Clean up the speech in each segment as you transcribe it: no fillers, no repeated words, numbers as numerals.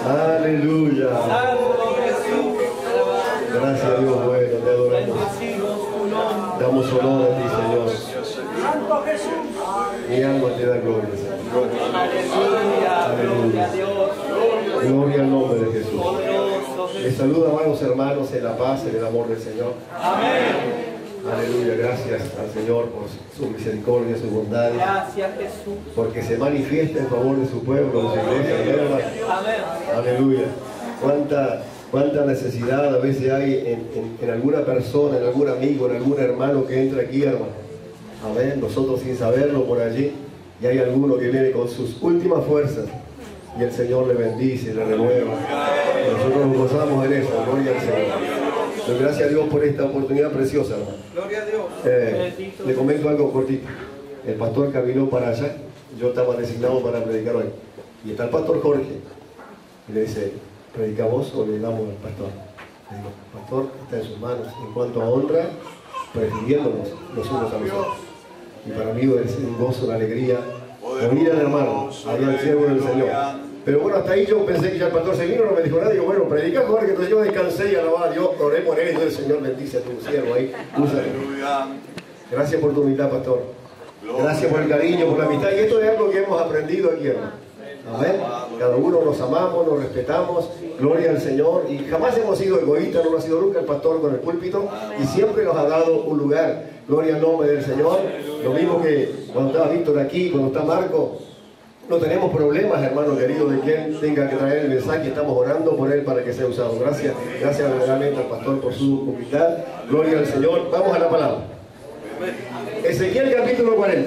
Aleluya. Santo Jesús. Gracias a Dios bueno, te adoramos. Damos honor a ti, Señor. Santo Jesús. Mi alma te da gloria, Señor. Aleluya. Gloria a Dios. Gloria al nombre de Jesús. Poderoso Les Jesús. saluda, amados hermanos, en la paz, en el amor del Señor. Amén. Aleluya, gracias al Señor por su misericordia, su bondad, Gracias Jesús. porque se manifiesta en favor de su pueblo, de su iglesia, hermanos. Amén. Aleluya. Cuánta necesidad a veces hay en alguna persona, en algún amigo, en algún hermano que entra aquí, hermano. Amén. Nosotros sin saberlo por allí, y hay alguno que viene con sus últimas fuerzas y el Señor le bendice, le renueva. Y nosotros nos gozamos en eso, gloria al Señor. Doy gracias a Dios por esta oportunidad preciosa, hermano. Gloria a Dios. Le comento algo cortito. El pastor caminó para allá, yo estaba designado para predicar hoy. Y está el pastor Jorge. Y le dice, ¿predica vos o le damos al pastor? Le digo, pastor, está en sus manos. En cuanto a honra, prefiriéndonos los unos a los otros. Y para mí es un gozo, una alegría. Venir al hermano, allá al siervo del Señor. Pero bueno, hasta ahí yo pensé que ya el pastor se vino, no me dijo nada. Digo, bueno, predica Jorge, entonces yo descansé y alababa a Dios, oré por él y el Señor bendice a tu siervo ahí. Úsalo. Gracias por tu humildad, pastor. Gracias por el cariño, por la amistad. Y esto es algo que hemos aprendido aquí, hermano. Amén. Cada uno nos amamos, nos respetamos. Gloria al Señor. Y jamás hemos sido egoístas, no lo ha sido nunca el pastor con el púlpito. Y siempre nos ha dado un lugar. Gloria al nombre del Señor. Lo mismo que cuando está Víctor aquí, cuando está Marco. No tenemos problemas, hermano querido, de quien tenga que traer el mensaje. Estamos orando por él para que sea usado. Gracias verdaderamente al pastor por su humildad. Gloria al Señor. Vamos a la palabra. Ezequiel capítulo 40.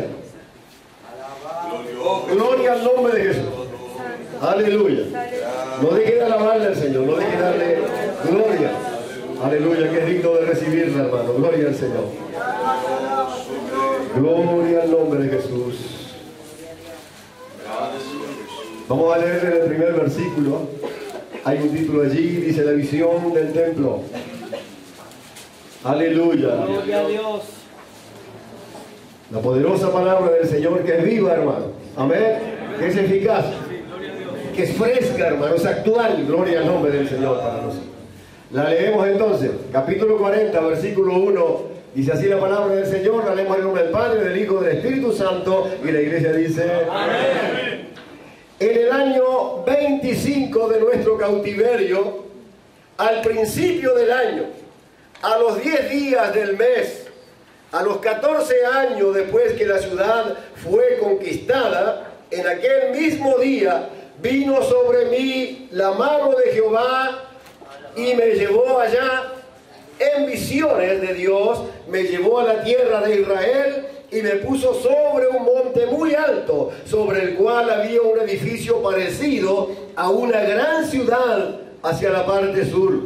Gloria al nombre de Jesús. Aleluya. No deje de alabarle al Señor, no deje de darle gloria. Aleluya, que es digno de recibirla, hermano. Gloria al Señor. Gloria al nombre de Jesús. Vamos a leer en el primer versículo. Hay un título allí, dice la visión del templo. Aleluya. Gloria a Dios. La poderosa palabra del Señor que es viva, hermano. Amén. Que es eficaz. Que es fresca, hermano. Es actual. Gloria al nombre del Señor para nosotros. La leemos entonces. Capítulo 40, versículo 1. Dice así la palabra del Señor. La leemos en nombre del Padre, del Hijo, del Espíritu Santo. Y la iglesia dice: Amén. En el año 25 de nuestro cautiverio, al principio del año, a los 10 días del mes, a los 14 años después que la ciudad fue conquistada, en aquel mismo día vino sobre mí la mano de Jehová y me llevó allá en visiones de Dios, me llevó a la tierra de Israel y me puso sobre un monte muy alto, sobre el cual había un edificio parecido a una gran ciudad hacia la parte sur.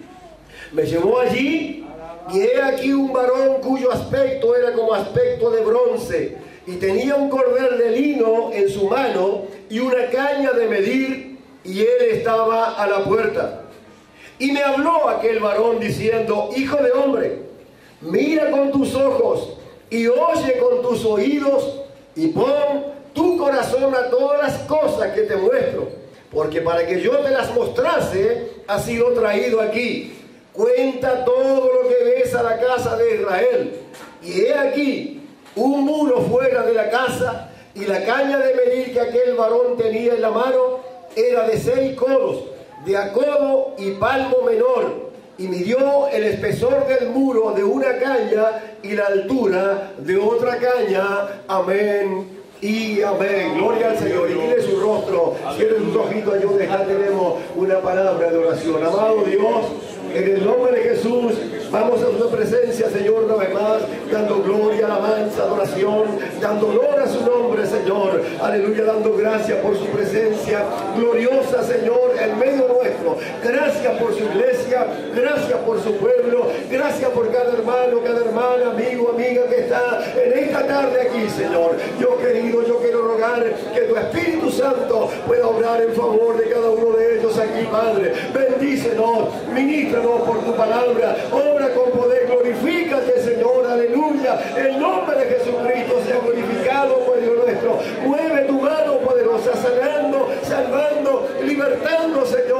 Me llevó allí y he aquí un varón cuyo aspecto era como aspecto de bronce y tenía un cordel de lino en su mano y una caña de medir, y él estaba a la puerta. Y me habló aquel varón diciendo: Hijo de hombre, mira con tus ojos y oye con tus oídos y pon tu corazón a todas las cosas que te muestro, porque para que yo te las mostrase has sido traído aquí. Cuenta todo lo que ves a la casa de Israel. Y he aquí un muro fuera de la casa, y la caña de medir que aquel varón tenía en la mano era de 6 codos, de a codo y palmo menor, y midió el espesor del muro de una caña y la altura de otra caña. Amén y amén. Gloria al Señor. Y mire su rostro, cierre sus ojitos allí donde está. Tenemos una palabra de oración. Amado Dios, en el nombre de Jesús, vamos a su presencia, Señor, una vez más, dando gloria, alabanza, adoración, dando honor a su nombre, Señor. Aleluya, dando gracias por su presencia gloriosa, Señor, en medio nuestro. Gracias por su iglesia, gracias por su pueblo, gracias por cada hermano, cada hermana, amigo, amiga que está en esta tarde aquí, Señor. Yo quiero rogar que tu Espíritu Santo pueda obrar en favor de cada uno de ellos aquí, Padre. Bendícenos, ministranos por tu palabra, obra con poder, glorifícate, Señor, aleluya. El nombre de Jesucristo sea glorificado, pues Dios nuestro. Mueve tu mano poderosa, sanando, salvando, libertando, Señor.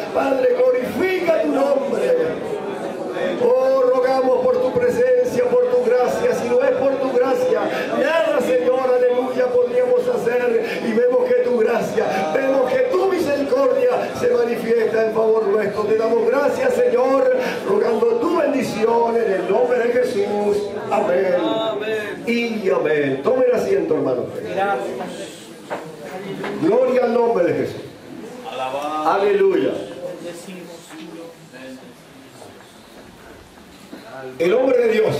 Padre, glorifica tu nombre. Oh, rogamos por tu presencia, por tu gracia. Si no es por tu gracia, nada, Señor, aleluya, podríamos hacer. Y vemos que tu gracia, vemos que tu misericordia se manifiesta en favor nuestro. Te damos gracias, Señor, rogando tu bendición en el nombre de Jesús. Amén. Amén. Y amén. Tomen asiento, hermanos. Gracias. Gloria al nombre de Jesús. Alabado. Aleluya. Bendecimos. El hombre de Dios,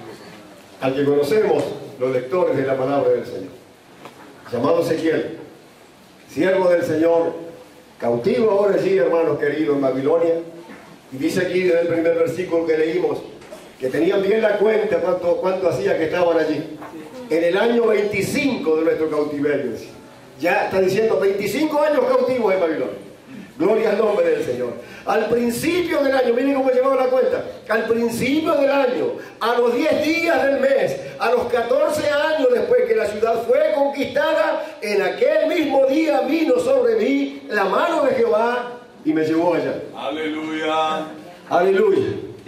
al que conocemos los lectores de la palabra del Señor, llamado Ezequiel, siervo del Señor, cautivo ahora allí, hermanos queridos, en Babilonia, y dice aquí desde el primer versículo que leímos, que tenían bien la cuenta cuánto hacía que estaban allí. En el año 25 de nuestro cautiverio, ya está diciendo 25 años cautivos en Babilonia. Gloria al nombre del Señor. Al principio del año, miren cómo llevaba la cuenta. Al principio del año, a los 10 días del mes, a los 14 años después que la ciudad fue conquistada, en aquel mismo día vino sobre mí la mano de Jehová y me llevó allá. Aleluya. Aleluya.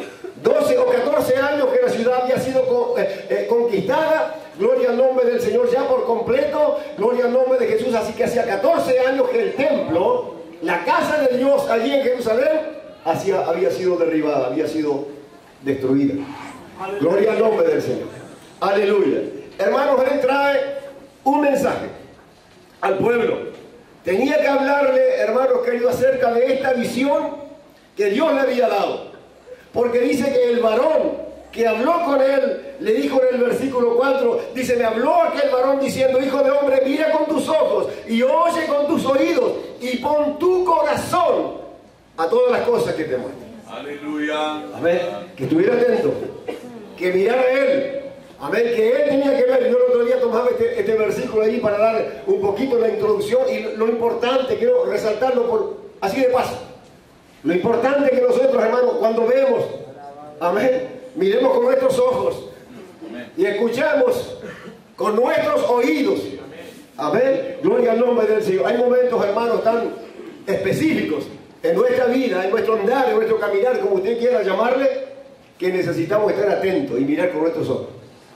12 o 14 años que la ciudad había sido conquistada. Gloria al nombre del Señor ya por completo. Gloria al nombre de Jesús. Así que hacía 14 años que el templo, la casa de Dios allí en Jerusalén, había sido derribada, había sido destruida. Gloria al nombre del Señor. Aleluya. Hermanos, Él trae un mensaje al pueblo. Tenía que hablarle, hermanos queridos, acerca de esta visión que Dios le había dado. Porque dice que el varón que habló con él, le dijo en el versículo 4, dice, me habló aquel varón diciendo, hijo de hombre, mira con tus ojos y oye con tus oídos y pon tu corazón a todas las cosas que te muestran. Aleluya. Amén. Que estuviera atento, que mirara a él. Amén. Que él tenía que ver. Yo el otro día tomaba este versículo ahí para dar un poquito la introducción y lo importante, quiero resaltarlo así de paso. Lo importante que nosotros, hermanos, cuando vemos, amén, miremos con nuestros ojos y escuchamos con nuestros oídos. Amén. Gloria al nombre del Señor. Hay momentos, hermanos, tan específicos en nuestra vida, en nuestro andar, en nuestro caminar, como usted quiera llamarle, que necesitamos estar atentos y mirar con nuestros ojos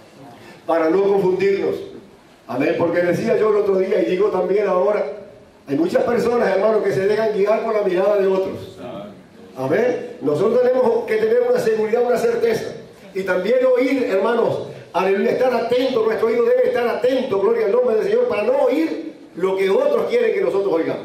para no confundirnos. Amén. Porque decía yo el otro día y digo también ahora, hay muchas personas, hermanos, que se dejan guiar por la mirada de otros. Amén. Nosotros tenemos que tener una seguridad, una certeza. Y también oír, hermanos, aleluya, estar atento. Nuestro oído debe estar atento, gloria al nombre del Señor, para no oír lo que otros quieren que nosotros oigamos.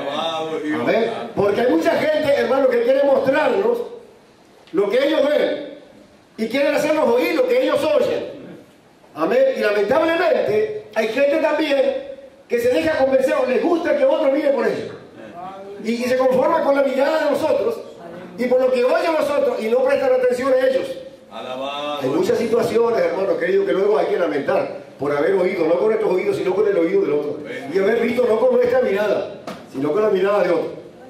Amén. Porque hay mucha gente, hermanos, que quiere mostrarnos lo que ellos ven y quieren hacernos oír lo que ellos oyen. Amén. Y lamentablemente hay gente también que se deja convencer o les gusta que otros miren por ellos. Y se conforma con la mirada de nosotros y por lo que oyen nosotros y no prestan atención a ellos. Alabado. Hay muchas situaciones, hermanos queridos, que luego hay que lamentar por haber oído, no con nuestros oídos, sino con el oído del otro. Y haber visto no con nuestra mirada, sino con la mirada de otro.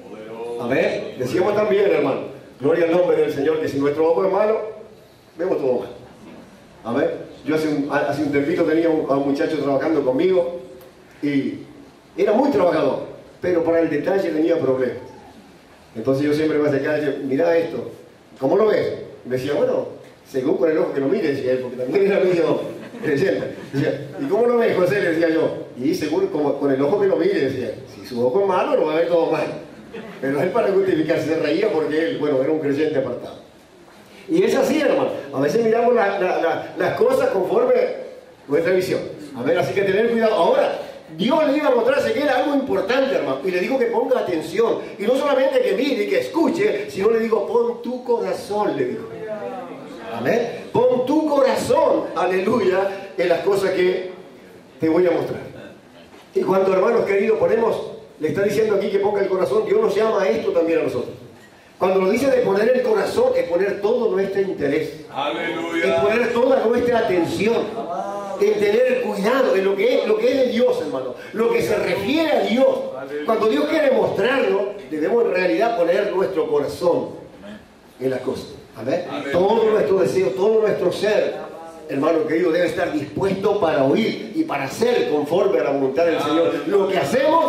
Amén. Decíamos también, hermano, gloria al nombre del Señor, que si nuestro ojo es malo, vemos todo mal. Amén. Yo hace un tempito tenía a un muchacho trabajando conmigo y era muy trabajador, pero para el detalle tenía problemas. Entonces yo siempre me acercaba y decía, mira esto, ¿cómo lo ves? Y me decía, bueno, según con el ojo que lo mire, decía él, porque también era medio creyente. Decía, ¿y cómo lo ves, José? Le decía yo. Y según con el ojo que lo mire, decía, si su ojo es malo, lo va a ver todo mal. Pero él para justificarse se reía porque él, bueno, era un creyente apartado. Y es así, hermano. A veces miramos las cosas conforme nuestra visión. A ver, así que tener cuidado. Ahora, Dios le iba a mostrarse que era algo importante, hermano. Y le digo que ponga atención. Y no solamente que mire y que escuche, sino le digo, pon tu corazón, le digo. Amén. Pon tu corazón, aleluya, en las cosas que te voy a mostrar. Y cuando, hermanos queridos, le está diciendo aquí que ponga el corazón, Dios nos llama a esto también a nosotros. Cuando nos dice de poner el corazón, es poner todo nuestro interés. Aleluya. Es poner toda nuestra atención. En tener cuidado en lo que es de Dios, hermano. Lo que se refiere a Dios. Cuando Dios quiere mostrarlo, debemos en realidad poner nuestro corazón en las cosas. Amén. Todo nuestro deseo, todo nuestro ser, hermano querido, debe estar dispuesto para oír y para hacer conforme a la voluntad del Señor. Lo que hacemos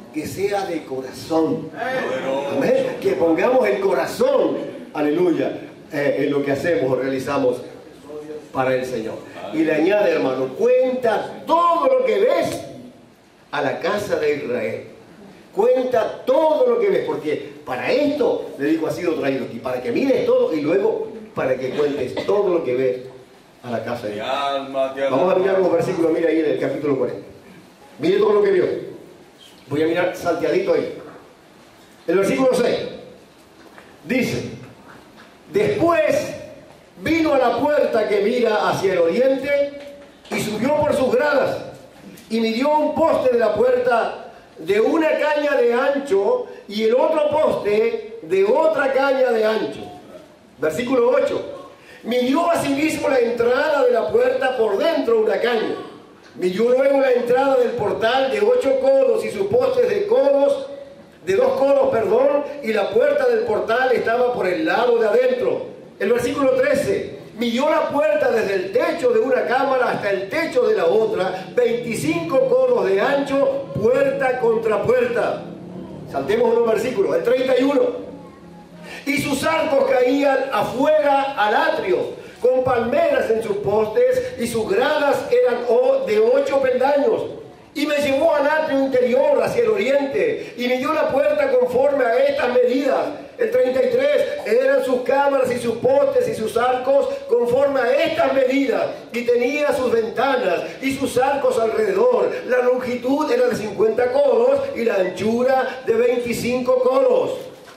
que sea de corazón. Amén. Que pongamos el corazón, aleluya, en lo que hacemos o realizamos para el Señor. Y le añade, hermano, cuenta todo lo que ves a la casa de Israel. Cuenta todo lo que ves, porque para esto, le digo, ha sido traído aquí, para que mires todo y luego para que cuentes todo lo que ves a la casa de Israel. Vamos a mirar los versículos, mira ahí en el capítulo 40. Mire todo lo que vio. Voy a mirar salteadito ahí. El versículo 6 dice: después vino a la puerta que mira hacia el oriente y subió por sus gradas y midió un poste de la puerta de una caña de ancho y el otro poste de otra caña de ancho. Versículo 8. Midió asimismo la entrada de la puerta por dentro una caña. Midió luego la entrada del portal de 8 codos y sus postes de 2 codos, y la puerta del portal estaba por el lado de adentro. El versículo 13. Midió la puerta desde el techo de una cámara hasta el techo de la otra, 25 codos de ancho, puerta contra puerta. Saltemos unos versículos. El 31. Y sus arcos caían afuera al atrio, con palmeras en sus postes, y sus gradas eran de 8 peldaños. Y me llevó al atrio interior hacia el oriente, y midió la puerta conforme a estas medidas. El 33, eran sus cámaras y sus postes y sus arcos conforme a estas medidas, y tenía sus ventanas y sus arcos alrededor. La longitud era de 50 codos y la anchura de 25 codos.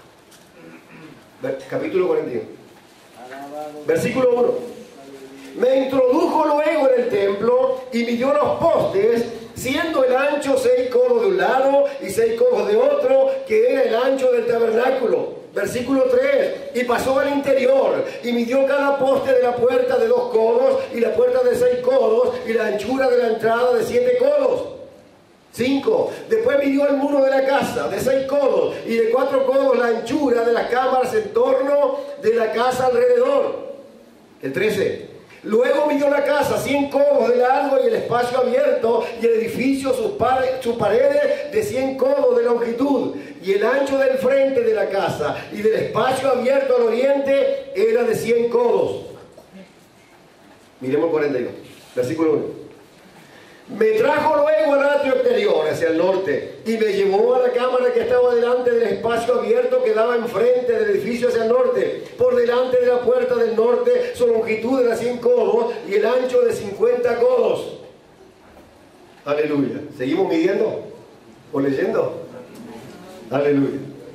Capítulo 41. Versículo 1. Me introdujo luego en el templo y midió los postes, siendo el ancho 6 codos de un lado y 6 codos de otro, que era el ancho del tabernáculo. Versículo 3. Y pasó al interior y midió cada poste de la puerta de 2 codos y la puerta de 6 codos y la anchura de la entrada de 7 codos. 5. Después midió el muro de la casa de 6 codos y de 4 codos la anchura de las cámaras en torno de la casa alrededor. El 13. Luego midió la casa 100 codos de largo y el espacio abierto, y el edificio sus paredes de 100 codos de longitud, y el ancho del frente de la casa y del espacio abierto al oriente era de 100 codos. Miremos el 42, versículo 1. Me trajo luego al atrio exterior hacia el norte y me llevó a la cámara que estaba delante del espacio abierto que daba enfrente del edificio hacia el norte. Por delante de la puerta del norte su longitud era 100 codos y el ancho de 50 codos. Aleluya. ¿Seguimos midiendo o leyendo? Aleluya.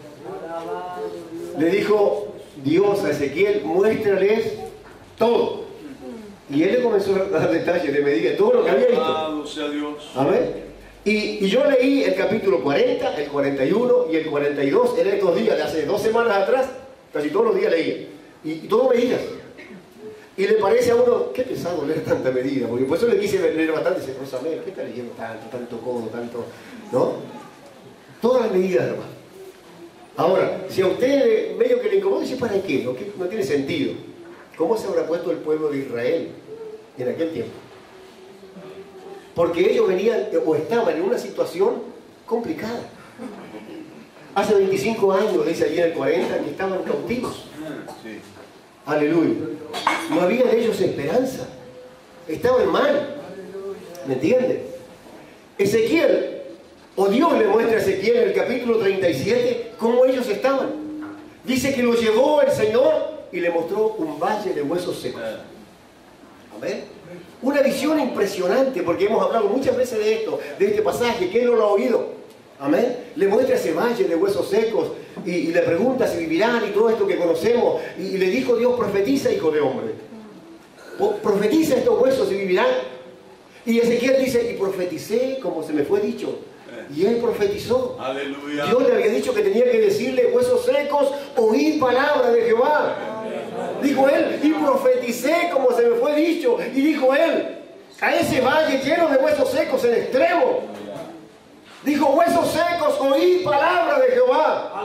Le dijo Dios a Ezequiel: muéstrales todo. Y él le comenzó a dar detalles, le medía todo lo que había visto. Sea Dios. Amén. Y yo leí el capítulo 40, el 41 y el 42 en estos días, de hace 2 semanas atrás, casi todos los días leía. Y todo medidas. Y le parece a uno, qué pesado leer tanta medida, porque por eso le quise leer bastante. Dice, Rosamel, ¿qué está leyendo tanto codo, tanto? ¿No? Todas las medidas, hermano. Ahora, si a usted medio que le incomoda, dice, ¿para qué? No tiene sentido. ¿Cómo se habrá puesto el pueblo de Israel en aquel tiempo? Porque ellos venían o estaban en una situación complicada. Hace 25 años, dice allí en el 40, que estaban cautivos. Sí. Aleluya. No había de ellos esperanza. Estaban mal. ¿Me entienden? Ezequiel, o Dios le muestra a Ezequiel en el capítulo 37 cómo ellos estaban. Dice que lo llevó el Señor y le mostró un valle de huesos secos. Amén. Una visión impresionante, porque hemos hablado muchas veces de esto, de este pasaje. ¿Quién no lo ha oído? Amén. Le muestra ese valle de huesos secos y le pregunta si vivirán y todo esto que conocemos. Y le dijo Dios: profetiza, hijo de hombre. Profetiza estos huesos y vivirán. Y Ezequiel dice: y profeticé como se me fue dicho. Y él profetizó. Aleluya. Dios le había dicho que tenía que decirle: huesos secos, oíd palabra de Jehová. Dijo él: y profeticé como se me fue dicho. Y dijo él: a ese valle lleno de huesos secos en extremo. Dijo: huesos secos, oíd palabra de Jehová.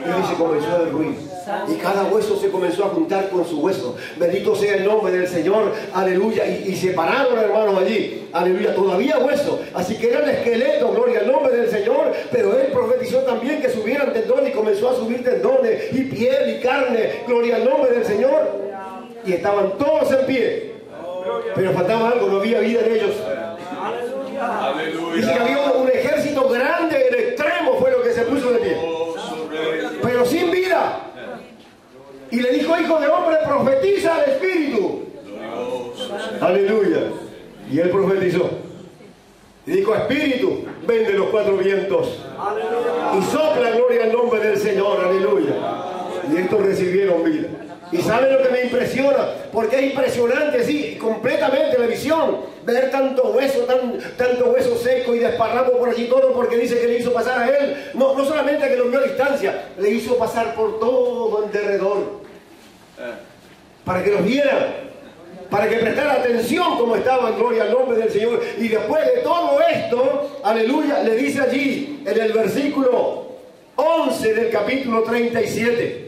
y se comenzó a derruir. Y cada hueso se comenzó a juntar con su hueso. Bendito sea el nombre del Señor. Aleluya. Y se pararon, hermanos, allí. Aleluya. Todavía hueso. Así que eran esqueletos, gloria al nombre del Señor. Pero él profetizó también que subieran tendones y comenzó a subir tendones y piel y carne. Gloria al nombre del Señor. Y estaban todos en pie. Pero faltaba algo, no había vida en ellos. Dice que había un ejército grande en extremo, fue lo que se puso de pie. Pero sin vida. Y le dijo: hijo de hombre, profetiza al Espíritu. Aleluya. Y él profetizó. Y dijo: Espíritu, ven de los cuatro vientos. Y sopla, gloria al nombre del Señor. Aleluya. Y estos recibieron vida. Y ¿saben lo que me impresiona? Porque es impresionante, sí, completamente la visión. Ver tanto hueso seco y desparramo por allí todo, porque dice que le hizo pasar a él. No solamente que lo vio a distancia, le hizo pasar por todo en derredor. Para que los viera, para que prestara atención como estaba, gloria al nombre del Señor. Y después de todo esto, aleluya, le dice allí en el versículo 11 del capítulo 37.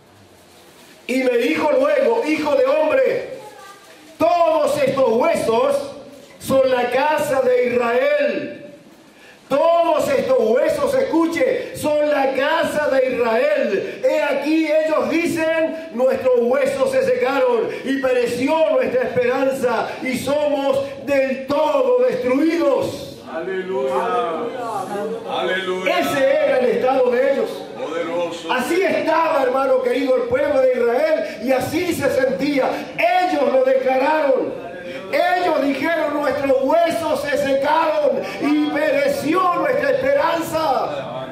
Y me dijo luego: hijo de hombre, todos estos huesos son la casa de Israel. Todos estos huesos, escuche, son la casa de Israel. He aquí ellos dicen: nuestros huesos se secaron y pereció nuestra esperanza y somos del todo destruidos. Aleluya. Aleluya. Ese era el estado de ellos. Poderoso. Así estaba, hermano querido, el pueblo de Israel, y así se sentía. Ellos lo declararon. Ellos dijeron: nuestros huesos se secaron y pereció nuestra esperanza.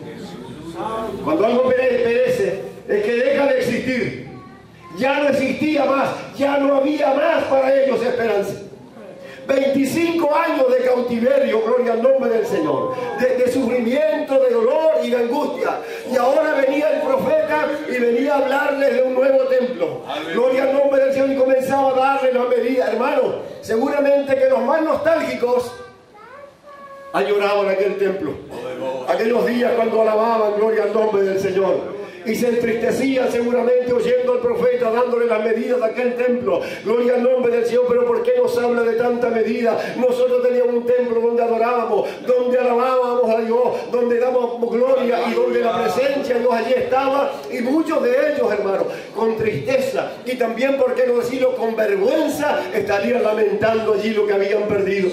Cuando algo perece, es que deja de existir. Ya no existía más, ya no había más para ellos esperanza. 25 años de cautiverio, gloria al nombre del Señor, de sufrimiento, de dolor y de angustia. Y ahora venía el profeta y venía a hablarles de un nuevo templo. Gloria al nombre del Señor, y comenzaba a darle la medida. Hermano, seguramente que los más nostálgicos añoraban aquel templo. Aquellos días cuando alababan, gloria al nombre del Señor. Y se entristecían seguramente oyendo al profeta dándole las medidas de aquel templo. Gloria al nombre del Señor. Pero ¿por qué nos habla de tanta medida? Nosotros teníamos un templo donde adorábamos, donde alabábamos a Dios, donde dábamos gloria y donde la presencia de Dios allí estaba. Y muchos de ellos, hermanos, con tristeza y también, ¿por qué no decirlo?, con vergüenza, estarían lamentando allí lo que habían perdido.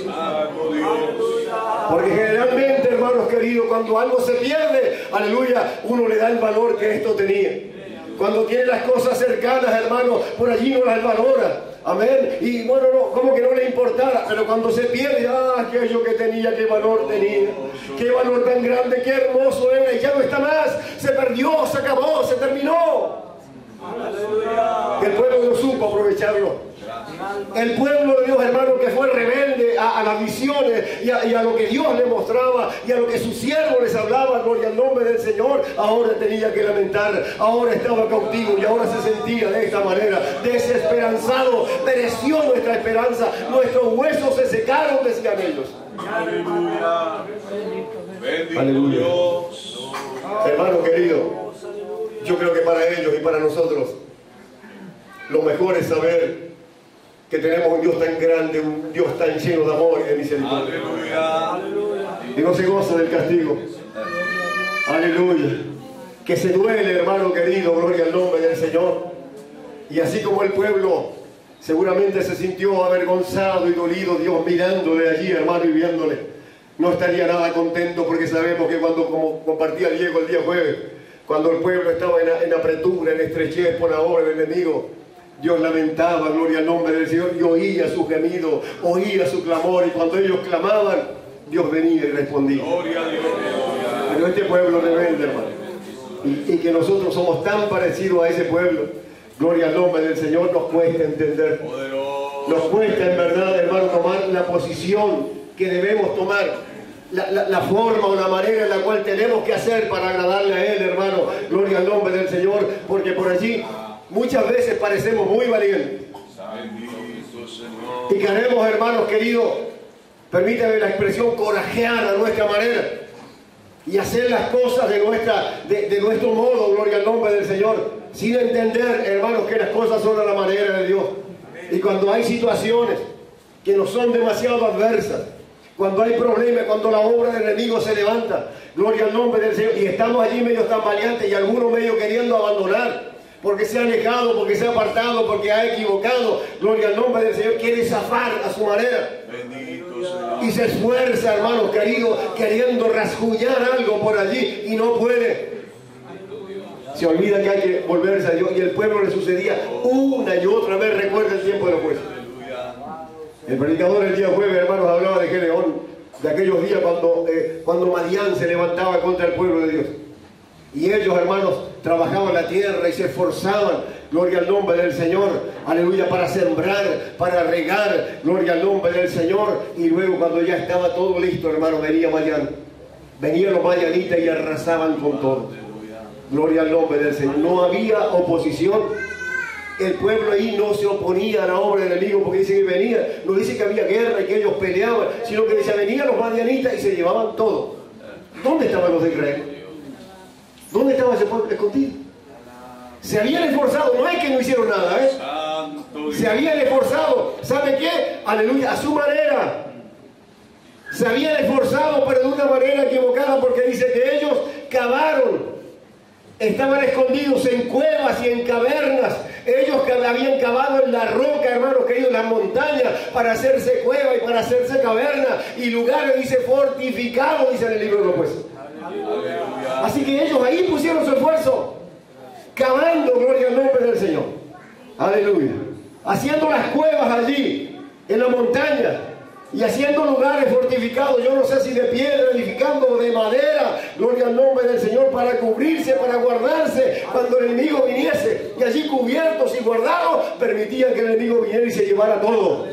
Porque generalmente, hermanos queridos, cuando algo se pierde, aleluya, uno le da el valor que esto tenía. Cuando tiene las cosas cercanas, hermanos, por allí no las valora. Amén. Y bueno, no, como que no le importara, pero cuando se pierde, aquello que tenía, qué valor tenía, qué valor tan grande, qué hermoso era, y ya no está más, se perdió, se acabó, se terminó. El pueblo no supo aprovecharlo. El pueblo de Dios, hermano, que fue rebelde a las visiones y a lo que Dios le mostraba y a lo que sus siervos les hablaba, gloria al nombre del Señor, ahora tenía que lamentar, ahora estaba cautivo y ahora se sentía de esta manera, desesperanzado. Pereció nuestra esperanza, nuestros huesos se secaron, decían ellos. Aleluya. Bendito Aleluya. Dios. Hermano querido, yo creo que para ellos y para nosotros lo mejor es saber que tenemos un Dios tan grande, un Dios tan lleno de amor y de misericordia. Aleluya. Y no se goza del castigo. Aleluya. Que se duele, hermano querido, gloria al nombre del Señor. Y así como el pueblo seguramente se sintió avergonzado y dolido, Dios mirándole allí, hermano, y viéndole, no estaría nada contento, porque sabemos que cuando, como compartía Diego el día jueves, cuando el pueblo estaba en apretura, en estrechez por la obra del enemigo, Dios lamentaba, gloria al nombre del Señor, y oía su gemido, oía su clamor, y cuando ellos clamaban, Dios venía y respondía. Gloria a Dios. Pero este pueblo rebelde, hermano, y que nosotros somos tan parecidos a ese pueblo, gloria al nombre del Señor, nos cuesta entender. Poderoso. Nos cuesta en verdad, hermano, tomar la posición que debemos tomar, la forma o la manera en la cual tenemos que hacer para agradarle a Él, hermano, gloria al nombre del Señor, porque por allí muchas veces parecemos muy valientes. Bendito Señor. Y queremos, hermanos queridos, permítame la expresión, corajear a nuestra manera. y hacer las cosas de nuestro modo, gloria al nombre del Señor, sin entender, hermanos, que las cosas son a la manera de Dios. Y cuando hay situaciones que no son demasiado adversas, cuando hay problemas, cuando la obra del enemigo se levanta, gloria al nombre del Señor, y estamos allí medio tambaleantes y algunos medio queriendo abandonar, porque se ha alejado, porque se ha apartado, porque ha equivocado, gloria al nombre del Señor, quiere zafar a su manera. Bendito Señor. Y se esfuerza, hermanos queridos, queriendo rasguñar algo por allí y no puede. Se olvida que hay que volverse a Dios, y el pueblo le sucedía una y otra vez. Recuerda el tiempo de los jueces. El predicador el día jueves, hermanos, hablaba de Gedeón, de aquellos días cuando Madián se levantaba contra el pueblo de Dios. Y ellos, hermanos, trabajaban la tierra y se esforzaban, gloria al nombre del Señor, aleluya, para sembrar, para regar, gloria al nombre del Señor. Y luego cuando ya estaba todo listo, hermanos, venía Madián. Venían los madianitas y arrasaban con todo. Gloria al nombre del Señor. No había oposición. El pueblo ahí no se oponía a la obra del enemigo, porque dice que venía, no dice que había guerra y que ellos peleaban, sino que dice, venían los madianitas y se llevaban todo. ¿Dónde estaban los de Israel? ¿Dónde estaba ese pueblo escondido? Se habían esforzado, no es que no hicieron nada, se habían esforzado, ¿sabe qué? Aleluya, a su manera. Se habían esforzado, pero de una manera equivocada, porque dice que ellos cavaron. Estaban escondidos en cuevas y en cavernas. Ellos que habían cavado en la roca, hermanos queridos, en las montañas, para hacerse cueva y para hacerse caverna. Y lugares, dice, fortificados, dice en el libro de los jueces. Así que ellos ahí pusieron su esfuerzo, cavando, gloria al nombre del Señor. Aleluya. Haciendo las cuevas allí, en la montaña. Y haciendo lugares fortificados, yo no sé si de piedra, edificando de madera, gloria al nombre del Señor, para cubrirse, para guardarse cuando el enemigo viniese. Y allí cubiertos y guardados, permitían que el enemigo viniera y se llevara todo.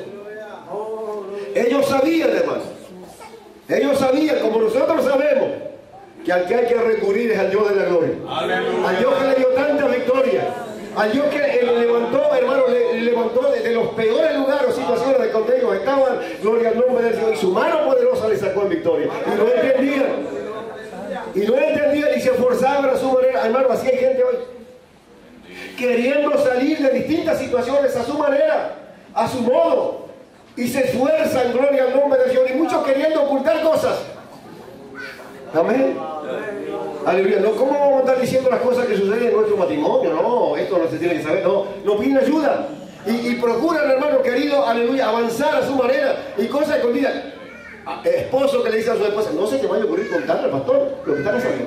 Ellos sabían, hermanos, ellos sabían, como nosotros sabemos, que al que hay que recurrir es al Dios de la gloria. Aleluya. Al Dios que le dio tanta victoria. Al Dios que le levantó, hermano, le levantó desde los peores lugares, situaciones de donde ellos estaban, gloria al nombre del Señor, y su mano poderosa le sacó en victoria. Y no entendían. Y no entendían y se esforzaban a su manera. Hermano, así hay gente hoy, queriendo salir de distintas situaciones a su manera, a su modo, y se esfuerzan, gloria al nombre del Señor, y muchos queriendo ocultar cosas. Amén. Aleluya. No, ¿cómo vamos a estar diciendo las cosas que suceden en nuestro matrimonio? No, esto no se tiene que saber. No, nos piden ayuda. Y procuran, hermano querido, aleluya, avanzar a su manera. Y cosas escondidas. Esposo que le dice a su esposa, no se te vaya a ocurrir contarle al pastor lo que está pasando.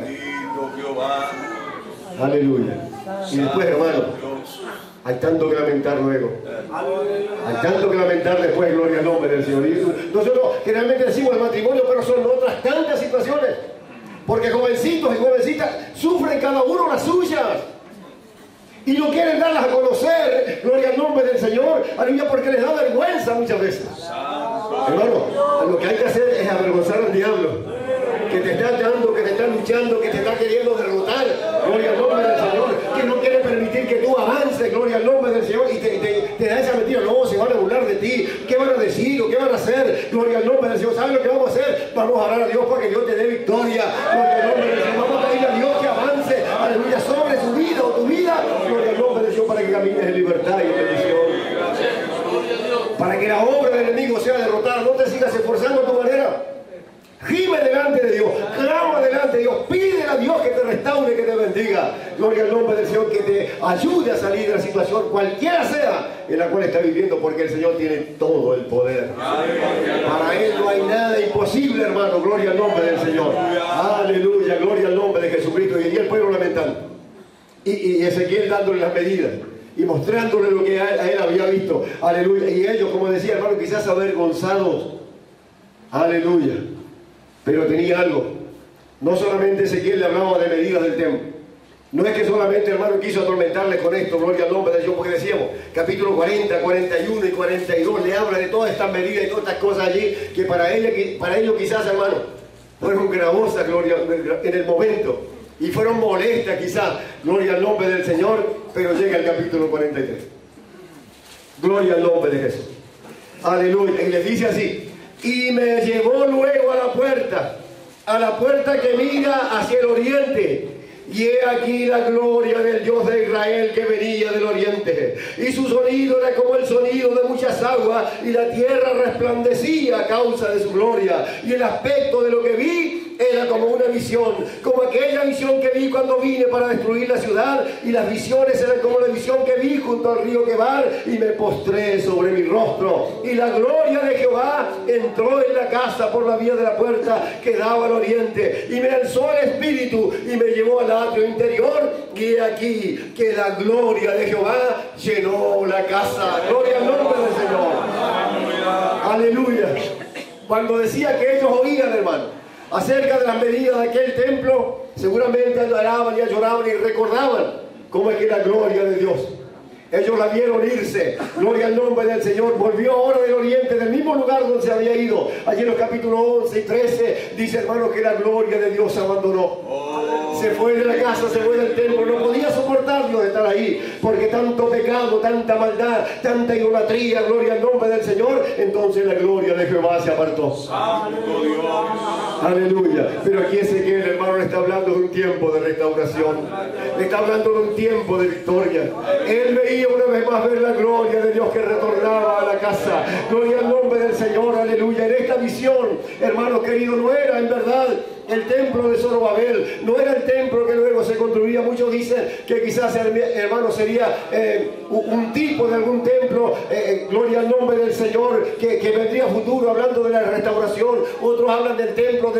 Aleluya. Y después, hermano, hay tanto que lamentar luego. Hay tanto que lamentar después, gloria al nombre del Señor. Y nosotros generalmente decimos el matrimonio, pero son otras tantas situaciones. Porque jovencitos y jovencitas sufren cada uno las suyas. Y no quieren darlas a conocer, gloria al nombre del Señor, aleluya, porque les da vergüenza muchas veces. Hermano, lo que hay que hacer es avergonzar al diablo, que te está dando, que te está luchando, que te está queriendo derrotar, gloria al nombre del Señor, que no quiere permitir que tú avances, gloria al nombre del Señor, y te da esa mentira. No, se van a burlar de ti, ¿qué van a decir o qué van a hacer? Gloria al nombre del Señor. ¿Sabes lo que vamos a hacer? Vamos a orar a Dios para que Dios te dé victoria, gloria al nombre del Señor. Vamos a pedirle a Dios que avance, aleluya, sobre su vida o tu vida, gloria al nombre del Señor, para que camines en libertad y en bendición, para que la obra del enemigo sea derrotada. No te sigas esforzando a tu manera. Gime delante de Dios, clama delante de Dios, pide a Dios que te restaure, que te bendiga. Gloria al nombre del Señor, que te ayude a salir de la situación, cualquiera sea en la cual estás viviendo, porque el Señor tiene todo el poder. Para Él no hay nada imposible, hermano. Gloria al nombre del Señor. Aleluya, gloria al nombre de Jesucristo. Y allí el pueblo lamentando. Y Ezequiel dándole las medidas y mostrándole lo que a él había visto. Aleluya. Y ellos, como decía, hermano, quizás avergonzados. Aleluya. Pero tenía algo. No solamente Ezequiel le hablaba de medidas del templo. No es que solamente, hermano, quiso atormentarle con esto, gloria al nombre de Dios, porque decíamos, capítulo 40, 41 y 42, le habla de todas estas medidas y todas estas cosas allí, que para ellos quizás, hermano, fueron gravosas, gloria, en el momento, y fueron molestas quizás, gloria al nombre del Señor, pero llega el capítulo 43. Gloria al nombre de Jesús. Aleluya. Y les dice así: y me llevó luego a la puerta a la puerta que mira hacia el oriente. Y he aquí la gloria del Dios de Israel que venía del oriente. Y su sonido era como el sonido de muchas aguas, y la tierra resplandecía a causa de su gloria. Y el aspecto de lo que vi era como una visión, como aquella visión que vi cuando vine para destruir la ciudad. Y las visiones eran como la visión que vi junto al río Quebar, y me postré sobre mi rostro. Y la gloria de Jehová entró en la casa por la vía de la puerta que daba al oriente. Y me alzó el espíritu y me llevó al atrio interior, y he aquí que la gloria de Jehová llenó la casa. Gloria al nombre del Señor. Aleluya. Cuando decía que ellos oían, hermano, acerca de las medidas de aquel templo, seguramente lloraban y lloraban y recordaban cómo es que la gloria de Dios. Ellos la vieron irse, gloria al nombre del Señor. Volvió ahora del oriente, del mismo lugar donde se había ido. Allí en los capítulos 11 y 13 dice, hermano, que la gloria de Dios se abandonó. Se fue de la casa, se fue del templo. No podía soportarlo de estar ahí, porque tanto pecado, tanta maldad, tanta idolatría, gloria al nombre del Señor. Entonces la gloria de Jehová se apartó. Aleluya. Pero aquí Ezequiel, hermano, le está hablando de un tiempo de restauración. Le está hablando de un tiempo de victoria. Él veía una vez más ver la gloria de Dios que retornaba a la casa. Gloria al nombre del Señor, aleluya. En esta visión, hermanos queridos, no era en verdad el templo de Zorobabel, no era el templo que luego se construiría. Muchos dicen que quizás, hermano, sería un tipo de algún templo, gloria al nombre del Señor, que vendría futuro, hablando de la restauración. Otros hablan del templo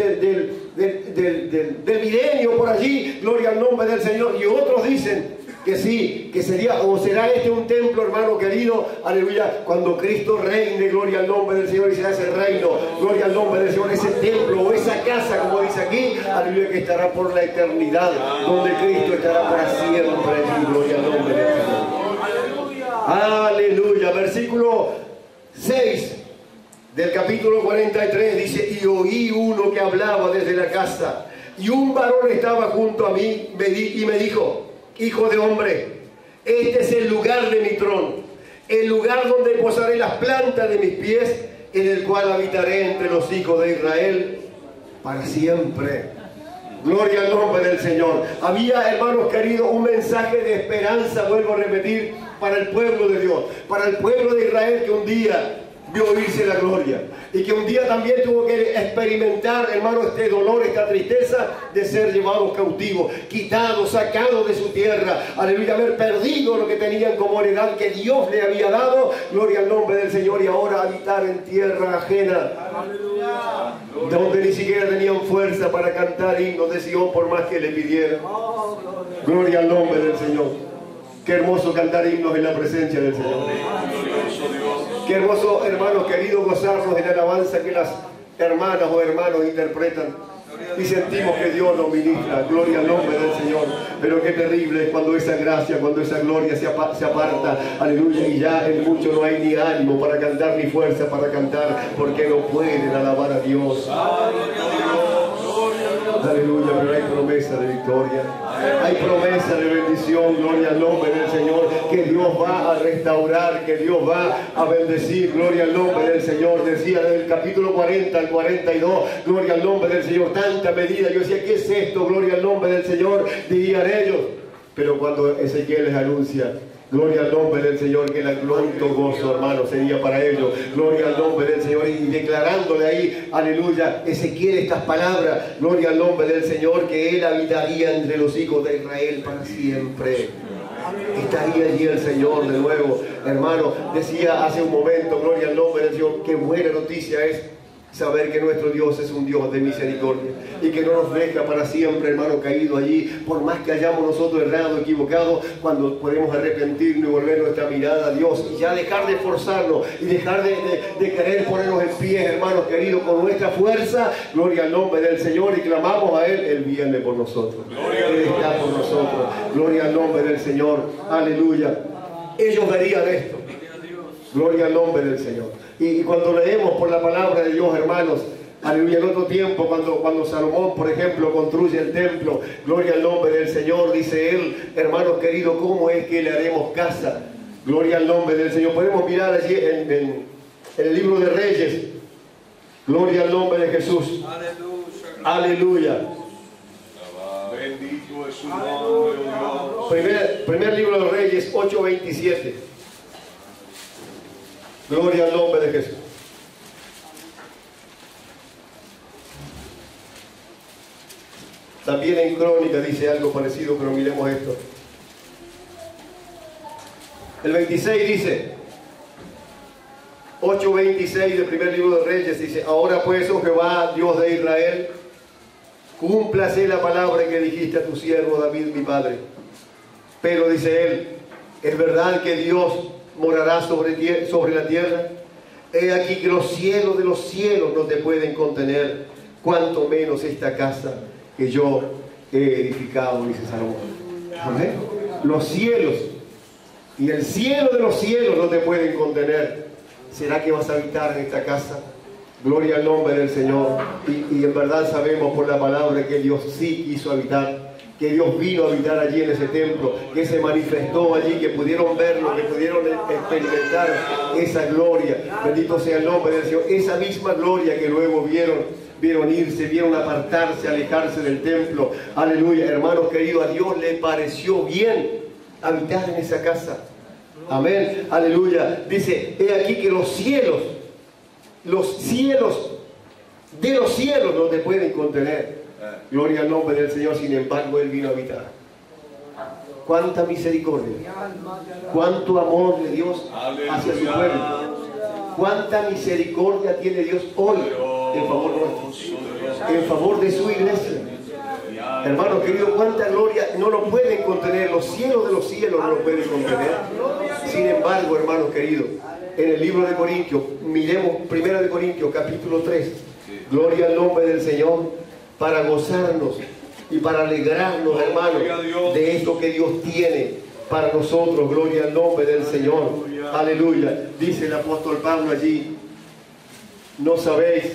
del milenio por allí, gloria al nombre del Señor. Y otros dicen que sí, que sería o será este un templo, hermano querido, aleluya, cuando Cristo reine, gloria al nombre del Señor, y será ese reino, gloria al nombre del Señor, ese templo o esa casa, como dice aquí, aleluya, que estará por la eternidad, donde Cristo estará para siempre allí, gloria al nombre del Señor. Aleluya. Versículo 6 del capítulo 43 dice, y oí uno que hablaba desde la casa, y un varón estaba junto a mí y me dijo, hijo de hombre, este es el lugar de mi trono, el lugar donde posaré las plantas de mis pies, en el cual habitaré entre los hijos de Israel para siempre. Gloria al nombre del Señor. Había, hermanos queridos, un mensaje de esperanza, vuelvo a repetir, para el pueblo de Dios, para el pueblo de Israel, que un día vio oírse la gloria, y que un día también tuvo que experimentar, hermano, este dolor, esta tristeza de ser llevados cautivos, quitados, sacados de su tierra, aleluya, haber perdido lo que tenían como heredad que Dios le había dado, gloria al nombre del Señor, y ahora habitar en tierra ajena, donde ni siquiera tenían fuerza para cantar himnos de Sion por más que le pidieran. Gloria al nombre del Señor. Qué hermoso cantar himnos en la presencia del Señor. Qué hermoso, hermanos queridos, gozarnos en la alabanza que las hermanas o hermanos interpretan. Y sentimos que Dios nos ministra. Gloria al nombre del Señor. Pero qué terrible es cuando esa gracia, cuando esa gloria se aparta. Aleluya. Y ya en muchos no hay ni ánimo para cantar, ni fuerza para cantar, porque no pueden alabar a Dios. Aleluya, pero hay promesa de victoria, hay promesa de bendición, gloria al nombre del Señor, que Dios va a restaurar, que Dios va a bendecir, gloria al nombre del Señor. Decía del capítulo 40 al 42, gloria al nombre del Señor, tanta medida. Yo decía, ¿qué es esto? Gloria al nombre del Señor, dirían ellos. Pero cuando Ezequiel les anuncia, gloria al nombre del Señor, que el glorioso gozo, hermano, sería para ellos. Gloria al nombre del Señor. Y declarándole ahí, aleluya, Ezequiel estas palabras, gloria al nombre del Señor, que Él habitaría entre los hijos de Israel para siempre. Estaría allí el Señor de nuevo, hermano. Decía hace un momento, gloria al nombre del Señor, qué buena noticia es saber que nuestro Dios es un Dios de misericordia y que no nos deja para siempre, hermano, caído allí, por más que hayamos nosotros errado, equivocado, cuando podemos arrepentirnos y volver nuestra mirada a Dios y ya dejar de esforzarnos y dejar de querer ponernos en pie, hermanos queridos, con nuestra fuerza, gloria al nombre del Señor, y clamamos a Él viene por nosotros. Él está por nosotros. Gloria al nombre del Señor. Aleluya. Ellos verían esto. Gloria al nombre del Señor. Y cuando leemos por la palabra de Dios, hermanos, aleluya, en otro tiempo, cuando Salomón, por ejemplo, construye el templo, gloria al nombre del Señor, dice él, hermanos queridos, ¿cómo es que le haremos casa? Gloria al nombre del Señor. Podemos mirar allí en el libro de Reyes, gloria al nombre de Jesús. Aleluya, Aleluya. Bendito es su nombre, oh Dios. Primer libro de los Reyes 8:27. Gloria al nombre de Jesús. También en Crónica dice algo parecido, pero miremos esto. El 26 dice, 8:26 del primer libro de Reyes dice: ahora pues, oh Jehová, Dios de Israel, cúmplase la palabra que dijiste a tu siervo David, mi padre. Pero dice él, ¿es verdad que Dios morará sobre la tierra? He aquí que los cielos de los cielos no te pueden contener, cuanto menos esta casa que yo he edificado, dice Salomón. Amén. Los cielos y el cielo de los cielos no te pueden contener. ¿Será que vas a habitar en esta casa? Gloria al nombre del Señor. Y en verdad sabemos por la palabra que Dios sí quiso habitar, que Dios vino a habitar allí en ese templo, que se manifestó allí, que pudieron verlo, que pudieron experimentar esa gloria. Bendito sea el nombre del Señor. Esa misma gloria que luego vieron irse, vieron apartarse, alejarse del templo. Aleluya, hermanos queridos, a Dios le pareció bien habitar en esa casa. Amén, aleluya. Dice, he aquí que los cielos de los cielos no te pueden contener. Gloria al nombre del Señor. Sin embargo, Él vino a habitar. Cuánta misericordia, cuánto amor de Dios hacia su pueblo. Cuánta misericordia tiene Dios hoy en favor nuestro, en favor de su iglesia. Hermanos queridos, cuánta gloria no lo pueden contener. Los cielos de los cielos no lo pueden contener. Sin embargo, hermanos queridos, en el libro de Corintios, miremos 1 de Corintios capítulo 3. Gloria al nombre del Señor, para gozarnos y para alegrarnos, hermanos, de esto que Dios tiene para nosotros. Gloria al nombre del Señor. Aleluya. Dice el apóstol Pablo allí: ¿no sabéis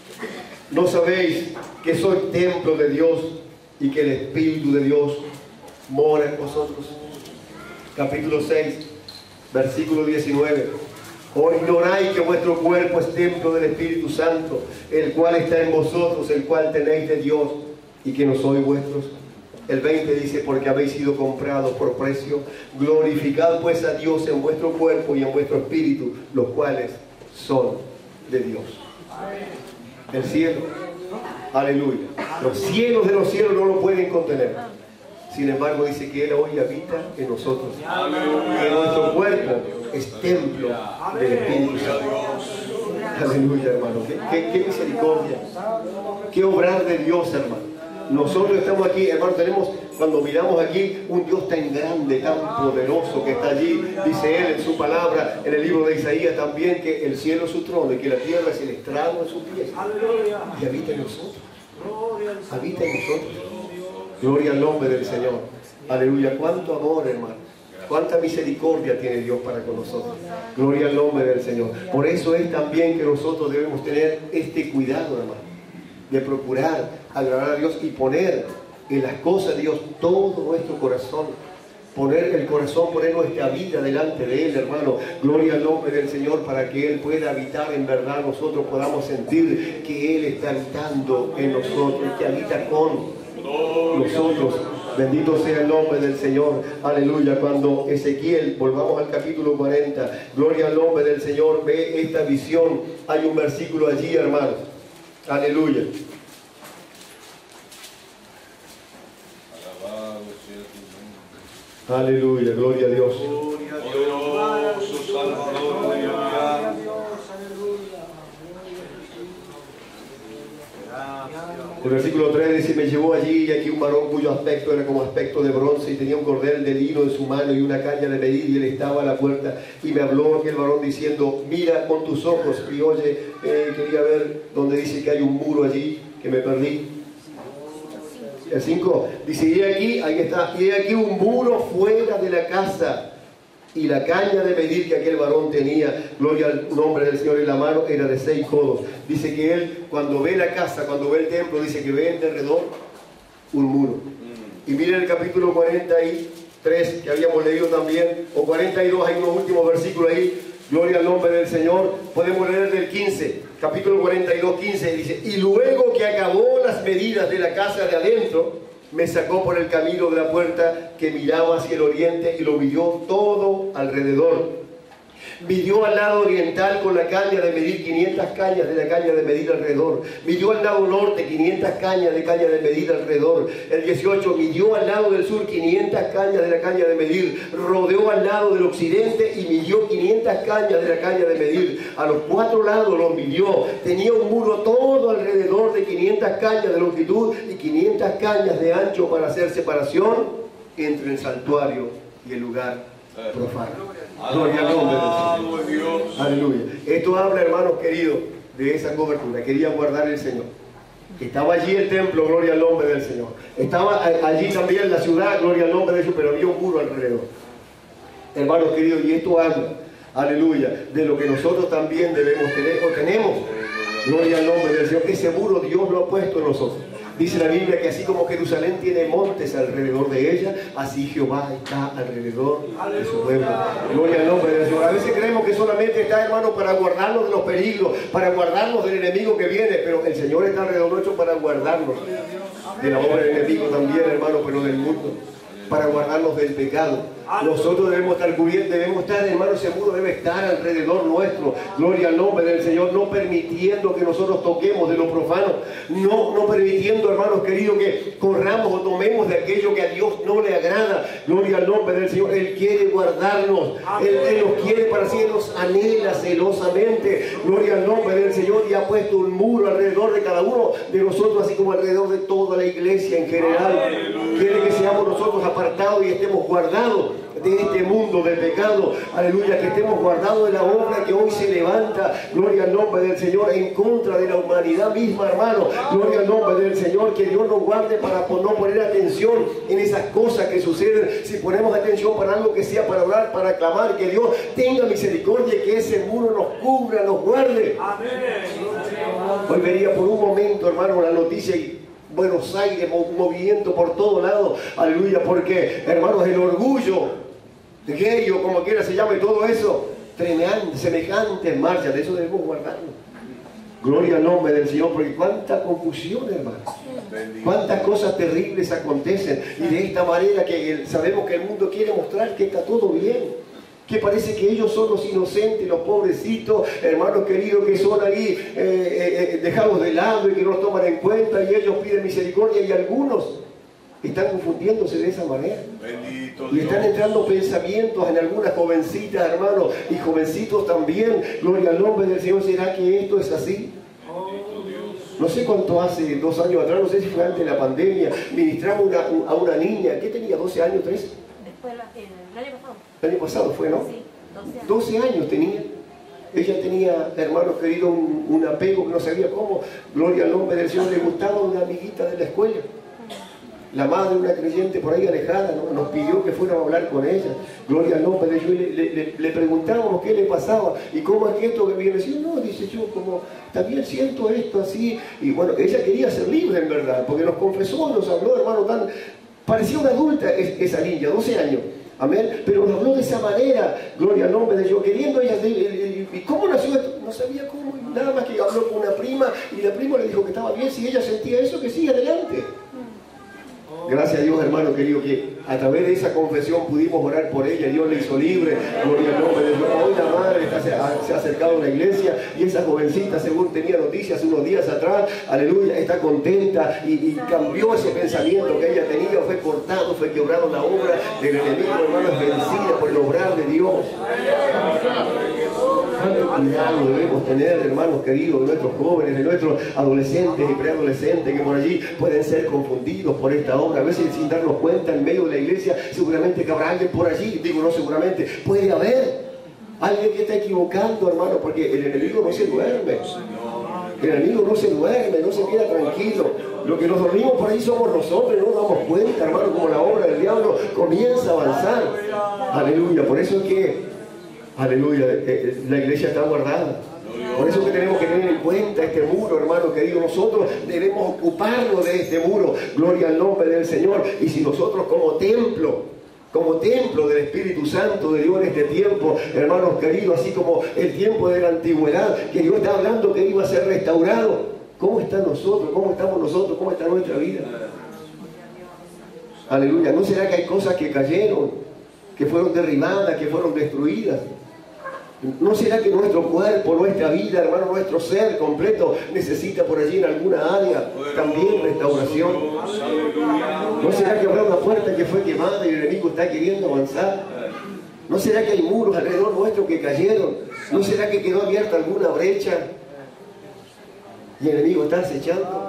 que soy templo de Dios y que el Espíritu de Dios mora en vosotros? Capítulo 6, versículo 19. ¿O ignoráis que vuestro cuerpo es templo del Espíritu Santo, el cual está en vosotros, el cual tenéis de Dios, y que no sois vuestros? El 20 dice: porque habéis sido comprados por precio. Glorificad pues a Dios en vuestro cuerpo y en vuestro espíritu, los cuales son de Dios. El cielo, aleluya, los cielos de los cielos no lo pueden contener. Sin embargo, dice que Él hoy habita en nosotros. Que nuestro cuerpo es templo del Espíritu Santo. Aleluya, hermano. Qué misericordia. Qué obrar de Dios, hermano. Nosotros estamos aquí, hermano, cuando miramos aquí, un Dios tan grande, tan poderoso que está allí. Dice Él en su palabra, en el libro de Isaías también, que el cielo es su trono y que la tierra es el estrado de sus pies. Y habita en nosotros. Habita en nosotros. Gloria al nombre del Señor. Aleluya. Cuánto amor, hermano. Cuánta misericordia tiene Dios para con nosotros. Gloria al nombre del Señor. Por eso es también que nosotros debemos tener este cuidado, hermano, de procurar agradar a Dios y poner en las cosas de Dios todo nuestro corazón. Poner el corazón, poner nuestra vida delante de Él, hermano. Gloria al nombre del Señor, para que Él pueda habitar en verdad. Nosotros podamos sentir que Él está habitando en nosotros, que habita con nosotros. Bendito sea el nombre del Señor. Aleluya. Cuando Ezequiel, volvamos al capítulo 40, gloria al nombre del Señor, ve esta visión. Hay un versículo allí, hermanos. Aleluya. Aleluya, gloria a Dios. Poderoso Salvador de Dios. El versículo 3 dice: me llevó allí y aquí un varón cuyo aspecto era como aspecto de bronce y tenía un cordel de lino en su mano y una caña de medir, y él estaba a la puerta. Y me habló aquel varón diciendo: mira con tus ojos. Y oye, quería ver donde dice que hay un muro allí, que me perdí. El 5 dice: y aquí, ahí está, y aquí un muro fuera de la casa, y la caña de medir que aquel varón tenía, gloria al nombre del Señor, en la mano era de 6 codos. Dice que él, cuando ve la casa, cuando ve el templo, dice que ve en derredor un muro. Y miren el capítulo 43 que habíamos leído también, o 42, hay unos últimos versículos ahí. Gloria al nombre del Señor. Podemos leer del 15, capítulo 42, 15. Dice: y luego que acabó las medidas de la casa de adentro, me sacó por el camino de la puerta que miraba hacia el oriente y lo midió todo alrededor. Midió al lado oriental con la caña de medir 500 cañas de la caña de medir alrededor. Midió al lado norte 500 cañas de caña de medir alrededor. El 18, midió al lado del sur 500 cañas de la caña de medir. Rodeó al lado del occidente y midió 500 cañas de la caña de medir. A los 4 lados los midió. Tenía un muro todo alrededor de 500 cañas de longitud y 500 cañas de ancho para hacer separación entre el santuario y el lugar profano. Gloria al nombre del Señor. Aleluya. Esto habla, hermanos queridos, de esa cobertura. Quería guardar el Señor. Estaba allí el templo, gloria al nombre del Señor. Estaba allí también la ciudad, gloria al nombre de Dios, pero había un muro alrededor. Hermanos queridos, y esto habla, aleluya, de lo que nosotros también debemos tener, o tenemos, gloria al nombre del Señor. Ese muro Dios lo ha puesto en nosotros. Dice la Biblia que así como Jerusalén tiene montes alrededor de ella, así Jehová está alrededor de su pueblo. Gloria al nombre del Señor. A veces creemos que solamente está, hermano, para guardarnos de los peligros, para guardarnos del enemigo que viene, pero el Señor está alrededor nuestro para guardarnos de la obra del enemigo también, hermano, pero del mundo, para guardarnos del pecado. Nosotros debemos estar cubiertos, debemos estar, hermano, ese muro debe estar alrededor nuestro. Gloria al nombre del Señor, no permitiendo que nosotros toquemos de lo profano, no permitiendo, hermanos queridos, que corramos o tomemos de aquello que a Dios no le agrada. Gloria al nombre del Señor. Él quiere guardarnos, Él nos quiere para sí, Él nos anhela celosamente. Gloria al nombre del Señor, y ha puesto un muro alrededor de cada uno de nosotros, así como alrededor de toda la iglesia en general. Quiere que seamos nosotros apartados y estemos guardados de este mundo del pecado, aleluya, que estemos guardados de la obra que hoy se levanta, gloria al nombre del Señor, en contra de la humanidad misma, hermano, gloria al nombre del Señor, que Dios nos guarde para no poner atención en esas cosas que suceden. Si ponemos atención para algo que sea para orar, para clamar, que Dios tenga misericordia y que ese muro nos cubra, nos guarde. Amén. Hoy vería por un momento, hermano, una noticia y Buenos Aires, movimiento por todo lado, aleluya, porque, hermanos, el orgullo de gay o como quiera se llame, todo eso, tremendo, semejantes marchas, de eso debemos guardarnos. Gloria al nombre del Señor, porque cuánta confusión, hermanos, cuántas cosas terribles acontecen, y de esta manera que sabemos que el mundo quiere mostrar que está todo bien, que parece que ellos son los inocentes, los pobrecitos, hermanos queridos, que son ahí dejados de lado y que no los toman en cuenta, y ellos piden misericordia, y algunos están confundiéndose de esa manera. Bendito y están entrando pensamientos en algunas jovencitas, hermanos, y jovencitos también. Gloria al nombre del Señor. ¿Será que esto es así? No sé cuánto hace, 2 años atrás, no sé si fue antes de la pandemia, ministramos a una niña, ¿qué tenía? ¿12 años, 13? Después, el año pasado. El año pasado fue, ¿no? Sí, 12 años tenía. Ella tenía, hermanos queridos, un apego que no sabía cómo. Gloria al nombre del Señor. Le gustaba una amiguita de la escuela. La madre, una creyente por ahí alejada, nos pidió que fuéramos a hablar con ella. Gloria al nombre de Dios. Le preguntábamos qué le pasaba y cómo es que esto que viene. Decía, no, dice yo, como también siento esto así. Y bueno, ella quería ser libre en verdad, porque nos confesó, nos habló, hermano, parecía una adulta esa niña, 12 años. Amén. Pero nos habló de esa manera, gloria al nombre de Dios, queriendo ella. ¿Y cómo nació esto? No sabía cómo, nada más que habló con una prima y la prima le dijo que estaba bien. Si ella sentía eso, que siga adelante. Gracias a Dios, hermano querido, que a través de esa confesión pudimos orar por ella. Dios le hizo libre, gloria al nombre de Dios. Hoy la madre se ha acercado a la iglesia y esa jovencita, según tenía noticias unos días atrás, aleluya, está contenta y cambió ese pensamiento que ella tenía. Fue cortado, fue quebrado la obra del enemigo, hermano, es vencida por el obrar de Dios. Cuánto cuidado debemos tener, hermanos queridos, de nuestros jóvenes, de nuestros adolescentes y preadolescentes que por allí pueden ser confundidos por esta obra. A veces sin darnos cuenta en medio de la iglesia, seguramente que habrá alguien por allí, digo no seguramente, puede haber alguien que está equivocando, hermano, porque el enemigo no se duerme. El enemigo no se duerme, no se queda tranquilo. Lo que nos dormimos por ahí somos nosotros, no nos damos cuenta, hermano, como la obra del diablo comienza a avanzar. Aleluya, por eso es que, aleluya, la iglesia está guardada. Por eso que tenemos que tener en cuenta este muro, hermano querido. Nosotros debemos ocuparnos de este muro. Gloria al nombre del Señor. Y si nosotros como templo como templo del Espíritu Santo de Dios en este tiempo, hermanos queridos, así como el tiempo de la antigüedad, que Dios está hablando que iba a ser restaurado. ¿Cómo está nosotros? ¿Cómo estamos nosotros? ¿Cómo está nuestra vida? Aleluya. ¿No será que hay cosas que cayeron, que fueron derribadas, que fueron destruidas? ¿No será que nuestro cuerpo, nuestra vida, hermano, nuestro ser completo necesita por allí en alguna área también restauración? ¿No será que habrá una puerta que fue quemada y el enemigo está queriendo avanzar? ¿No será que hay muros alrededor nuestro que cayeron? ¿No será que quedó abierta alguna brecha y el enemigo está acechando?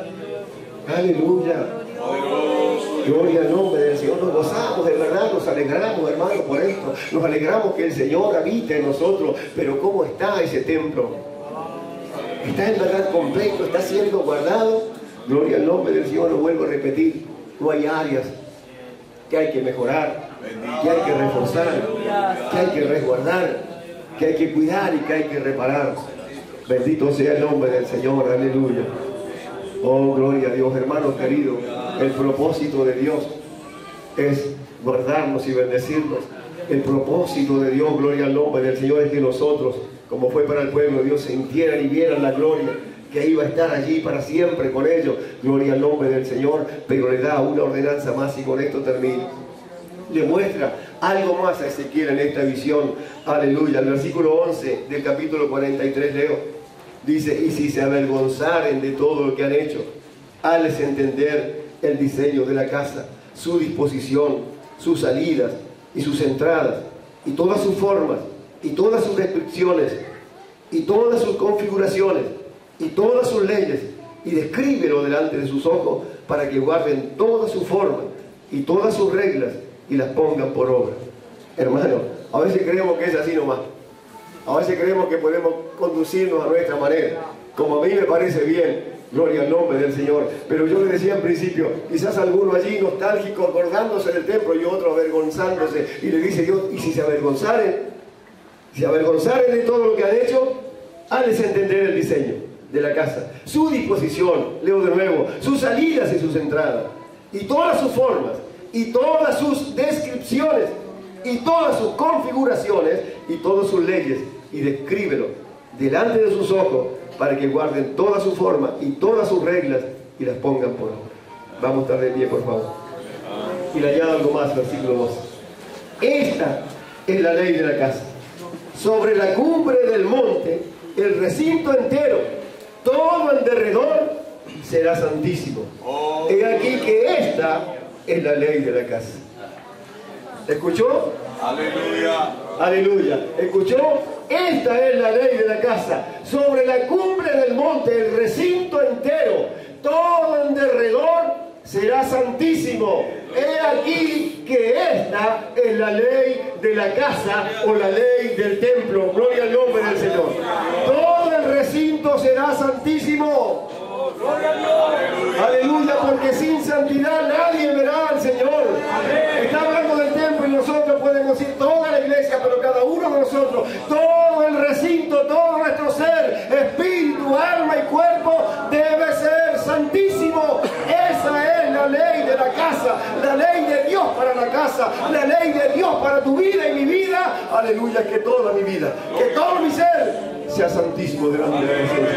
Aleluya. Gloria al nombre del Señor. Nos gozamos, de verdad, nos alegramos, hermano, por esto. Nos alegramos que el Señor habita en nosotros. Pero ¿cómo está ese templo? ¿Está en verdad completo? ¿Está siendo guardado? Gloria al nombre del Señor. Lo vuelvo a repetir. No hay áreas que hay que mejorar, que hay que reforzar, que hay que resguardar, que hay que cuidar y que hay que reparar. Bendito sea el nombre del Señor. Aleluya. Oh, gloria a Dios, hermanos queridos. El propósito de Dios es guardarnos y bendecirnos. El propósito de Dios, gloria al nombre del Señor, es que nosotros, como fue para el pueblo de Dios, sintieran y vieran la gloria que iba a estar allí para siempre con ellos. Gloria al nombre del Señor, pero le da una ordenanza más y con esto termino. Le muestra algo más a Ezequiel en esta visión. Aleluya. El versículo 11 del capítulo 43 leo. Dice, y si se avergonzaren de todo lo que han hecho, hazles entender el diseño de la casa, su disposición, sus salidas y sus entradas, y todas sus formas, y todas sus restricciones, y todas sus configuraciones, y todas sus leyes, y descríbelo delante de sus ojos, para que guarden toda su forma, y todas sus reglas, y las pongan por obra. Hermano, a veces creemos que es así nomás. A veces creemos que podemos conducirnos a nuestra manera, como a mí me parece bien, gloria al nombre del Señor. Pero yo le decía en principio, quizás alguno allí nostálgico acordándose del templo y otro avergonzándose, y le dice Dios, y si se avergonzaren de todo lo que han hecho, hazles entender el diseño de la casa, su disposición, leo de nuevo, sus salidas y sus entradas, y todas sus formas, y todas sus descripciones, y todas sus configuraciones, y todas sus leyes, y descríbelo delante de sus ojos, para que guarden toda su forma y todas sus reglas y las pongan por obra. Vamos a estar de pie, por favor. Y le añado algo más, versículo 12. Esta es la ley de la casa. Sobre la cumbre del monte, el recinto entero, todo en derredor, será santísimo. He aquí que esta es la ley de la casa. ¿Escuchó? Aleluya. Aleluya. ¿Escuchó? Esta es la ley de la casa. Sobre la cumbre del monte, el recinto entero, todo en derredor, será santísimo. He aquí que esta es la ley de la casa o la ley del templo. Gloria al nombre del Señor. Todo el recinto será santísimo. Aleluya, porque sin santidad nadie verá al Señor. Está hablando del templo y nosotros podemos ir toda la iglesia, pero cada uno de nosotros, todo el recinto, todo nuestro ser, espíritu, alma y cuerpo debe ser santísimo. Esa es la ley de la casa, la ley de Dios para la casa, la ley de Dios para tu vida y mi vida. Aleluya, que toda mi vida, que todo mi ser sea santísimo delante de Jesús.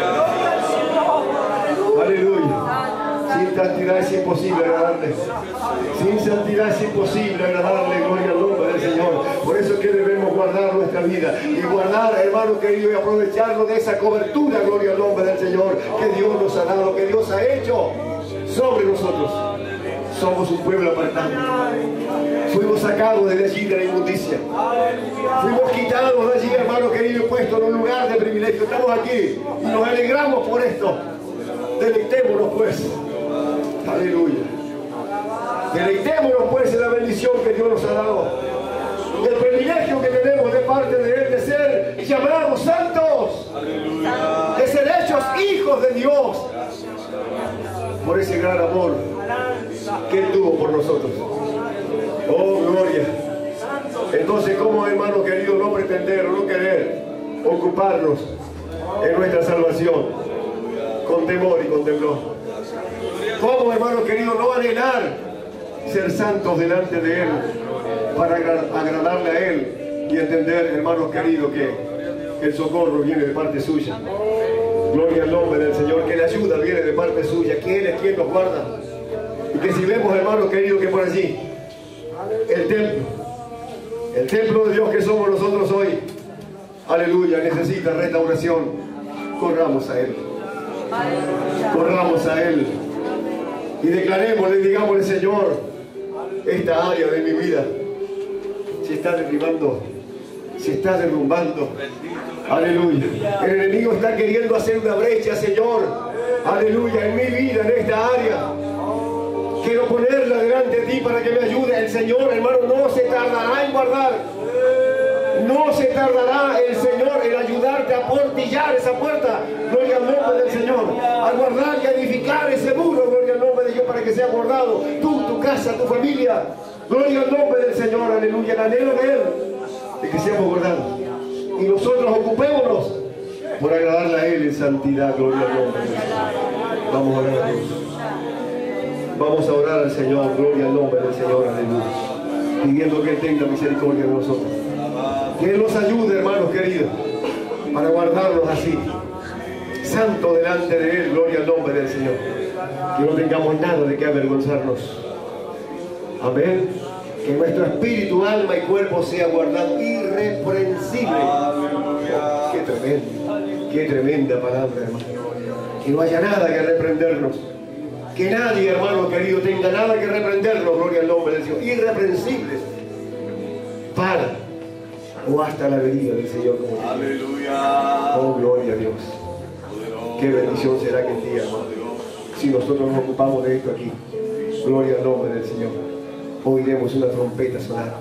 Aleluya. Sin santidad es imposible agradarle. Sin santidad es imposible agradarle. Gloria al nombre del Señor. Por eso es que debemos guardar nuestra vida. Y guardar, hermano querido, y aprovecharnos de esa cobertura, gloria al nombre del Señor, que Dios nos ha dado, que Dios ha hecho sobre nosotros. Somos un pueblo apartado. Fuimos sacados de allí de la inmundicia. Fuimos quitados de allí, hermano querido, y puestos en un lugar de privilegio. Estamos aquí y nos alegramos por esto. Deleitémonos pues. Aleluya. Deleitémonos pues en la bendición que Dios nos ha dado. El privilegio que tenemos de parte de Él de ser llamados santos. De ser hechos hijos de Dios. Por ese gran amor que Él tuvo por nosotros. Oh, gloria. Entonces, ¿cómo, hermano querido, no pretender o no querer ocuparnos en nuestra salvación con temor y con temblor? ¿Cómo, hermano querido, no anhelar ser santos delante de Él para agradarle a Él y entender, hermanos queridos, que el socorro viene de parte suya. Gloria al nombre del Señor, que la ayuda viene de parte suya, que Él es quien nos guarda. Y que si vemos, hermanos queridos, que por allí el templo de Dios que somos nosotros hoy, aleluya, necesita restauración, corramos a Él. Corramos a Él y declarémosle, digámosle: Señor, esta área de mi vida se está derribando, se está derrumbando. Aleluya. El enemigo está queriendo hacer una brecha, Señor. Aleluya, en mi vida, en esta área. Quiero ponerla delante de ti para que me ayude. El Señor, hermano, no se tardará en guardar. No se tardará el Señor en ayudarte a portillar esa puerta. Gloria al nombre del Señor. A guardar y a edificar ese muro. Gloria al nombre de Dios para que sea guardado. Tú, tu casa, tu familia. Gloria al nombre del Señor. Aleluya. El anhelo de Él de que seamos guardados. Y nosotros ocupémonos por agradarle a Él en santidad. Gloria al nombre del Señor. Vamos a orar a Dios. Vamos a orar al Señor. Gloria al nombre del Señor. Aleluya. Pidiendo que Él tenga misericordia de nosotros. Que Él nos ayude, hermanos queridos, para guardarnos así, santo delante de Él. Gloria al nombre del Señor. Que no tengamos nada de qué avergonzarnos. Amén. Que nuestro espíritu, alma y cuerpo sea guardado irreprensible. Oh, qué tremenda palabra, hermano. Que no haya nada que reprendernos. Que nadie, hermano querido, tenga nada que reprendernos. Gloria al nombre del Señor. Irreprensibles. Para o hasta la venida del Señor. Aleluya. Oh, gloria a Dios. Qué bendición será aquel día, hermano, si nosotros nos ocupamos de esto aquí. Gloria al nombre del Señor. Oiremos una trompeta sonar.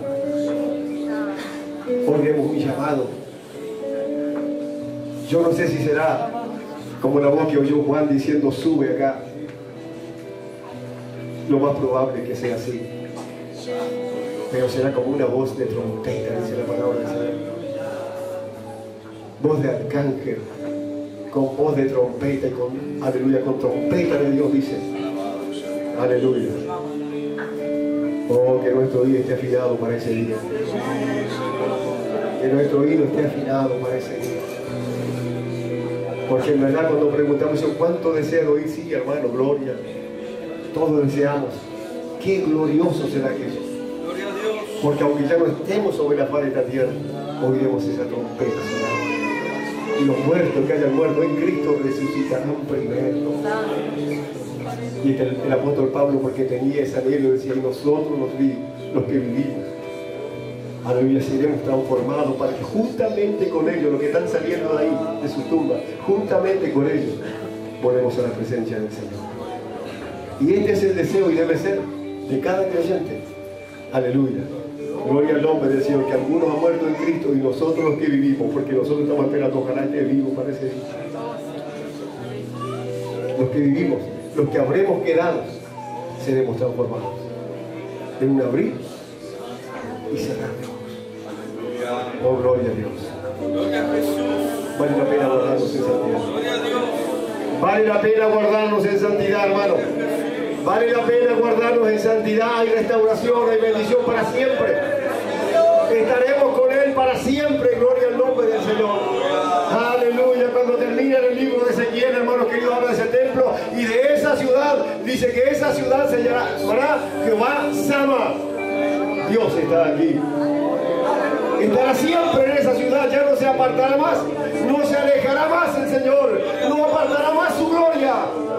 Oiremos un llamado. Yo no sé si será como la voz que oyó Juan diciendo: sube acá. Lo más probable es que sea así. Pero será como una voz de trompeta, dice la palabra del Señor. Voz de arcángel, con voz de trompeta y con, aleluya, con trompeta de Dios, dice. Aleluya. Oh, que nuestro oído esté afinado para ese día. Que nuestro oído esté afinado para ese día. Porque en verdad cuando preguntamos ¿cuánto desean oír? Sí, hermano, gloria. Todos deseamos. Qué glorioso será aquello. Porque aunque ya no estemos sobre la faz de esta tierra, oiremos esa trompeta sonar. Y los muertos que hayan muerto en Cristo resucitarán primero. Y el apóstol Pablo, porque tenía ese anhelo, decía: y nosotros los que vivimos, aleluya, seremos transformados para que juntamente con ellos, los que están saliendo de ahí, de su tumba, juntamente con ellos, volvemos a la presencia del Señor. Y este es el deseo y debe ser de cada creyente. Aleluya. Gloria al nombre del Señor, que algunos han muerto en Cristo y nosotros los que vivimos, porque nosotros estamos esperando, ojalá esté vivo para ese día. Los que vivimos, los que habremos quedado, seremos transformados en un abrir y cerrar de ojos. Oh, gloria a Dios. Vale la pena guardarnos en santidad. Vale la pena guardarnos en santidad, hermano. Vale la pena guardarnos en santidad y restauración y bendición para siempre. Estaremos con Él para siempre. Gloria al nombre del Señor. Aleluya. Cuando termine el libro de Ezequiel, hermanos queridos, habla de ese templo y de esa ciudad. Dice que esa ciudad se llamará Jehová Sama. Dios está aquí. Estará siempre en esa ciudad. Ya no se apartará más. No se alejará más el Señor. No apartará más su gloria.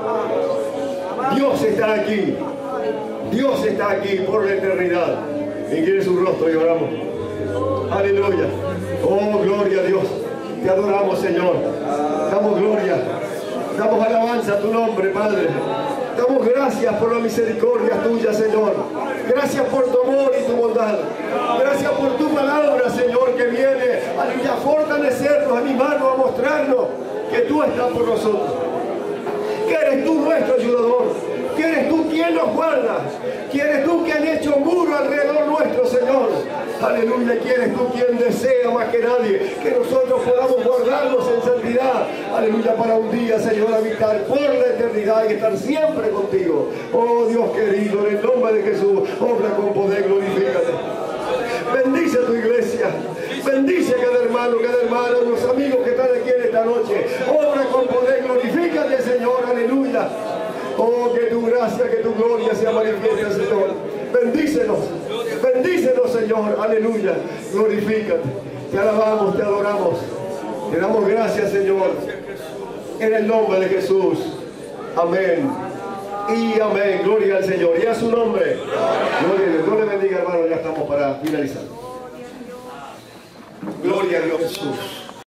Dios está aquí. Dios está aquí por la eternidad. Incline su rostro y oramos. Aleluya. Oh, gloria a Dios. Te adoramos, Señor. Damos gloria. Damos alabanza a tu nombre, Padre. Damos gracias por la misericordia tuya, Señor. Gracias por tu amor y tu bondad. Gracias por tu palabra, Señor, que viene a fortalecernos, a animarnos, a mostrarnos que tú estás por nosotros. Que eres tú nuestro ayudador. Que eres tú quien nos guarda. Que eres tú quien ha hecho un muro alrededor nuestro, Señor. Aleluya. Que eres tú quien desea más que nadie que nosotros podamos guardarnos en santidad. Aleluya. Para un día, Señor, habitar por la eternidad y estar siempre contigo. Oh Dios querido, en el nombre de Jesús, obra con poder, glorifícate. Oh, que tu gracia, que tu gloria sea manifiesta, Señor. Bendícenos, bendícenos, Señor. Aleluya. Glorifícate. Te alabamos, te adoramos. Te damos gracias, Señor. En el nombre de Jesús. Amén. Y amén. Gloria al Señor. Y a su nombre. Gloria a Dios. Dios le bendiga, hermano. Ya estamos para finalizar. Gloria a Dios, Jesús.